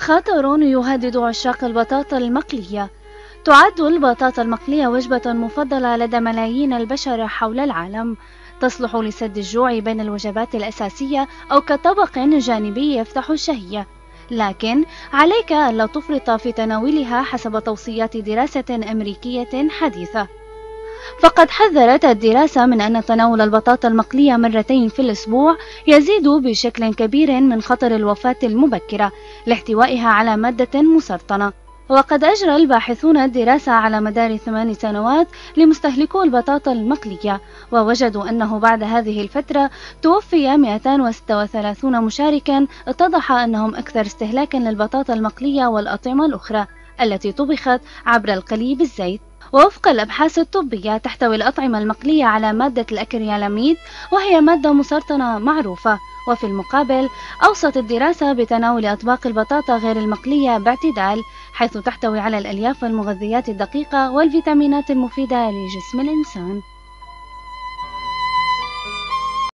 خطر يهدد عشاق البطاطا المقلية. تعد البطاطا المقلية وجبة مفضلة لدى ملايين البشر حول العالم، تصلح لسد الجوع بين الوجبات الأساسية أو كطبق جانبي يفتح الشهية، لكن عليك ألا تفرط في تناولها حسب توصيات دراسة أمريكية حديثة. فقد حذرت الدراسة من أن تناول البطاطا المقلية مرتين في الأسبوع يزيد بشكل كبير من خطر الوفاة المبكرة لاحتوائها على مادة مسرطنة. وقد أجرى الباحثون دراسة على مدار 8 سنوات لمستهلكو البطاطا المقلية، ووجدوا أنه بعد هذه الفترة توفي 236 مشاركا اتضح أنهم أكثر استهلاكا للبطاطا المقلية والأطعمة الأخرى التي طبخت عبر القلي بالزيت. ووفق الأبحاث الطبية تحتوي الأطعمة المقلية على مادة الأكريلاميد، وهي مادة مسرطنة معروفة. وفي المقابل أوصت الدراسة بتناول أطباق البطاطا غير المقلية باعتدال، حيث تحتوي على الألياف والمغذيات الدقيقة والفيتامينات المفيدة لجسم الإنسان.